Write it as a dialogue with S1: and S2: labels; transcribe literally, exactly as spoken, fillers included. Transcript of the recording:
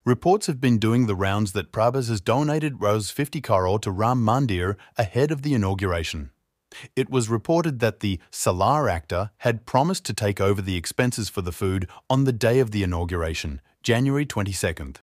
S1: Reports have been doing the rounds that Prabhas has donated Rs fifty crore to Ram Mandir ahead of the inauguration. It was reported that the Salar actor had promised to take over the expenses for the food on the day of the inauguration, January twenty-second.